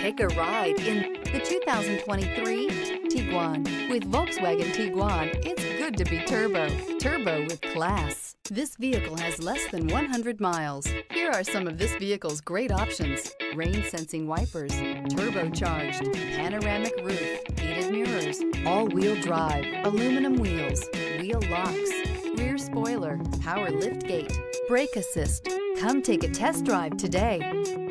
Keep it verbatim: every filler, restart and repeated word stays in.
Take a ride in the two thousand twenty-three Tiguan. With Volkswagen Tiguan, it's good to be turbo. Turbo with class. This vehicle has less than one hundred miles. Here are some of this vehicle's great options: rain-sensing wipers, turbocharged, panoramic roof, heated mirrors, all-wheel drive, aluminum wheels, wheel locks, rear spoiler, power liftgate, brake assist. Come take a test drive today.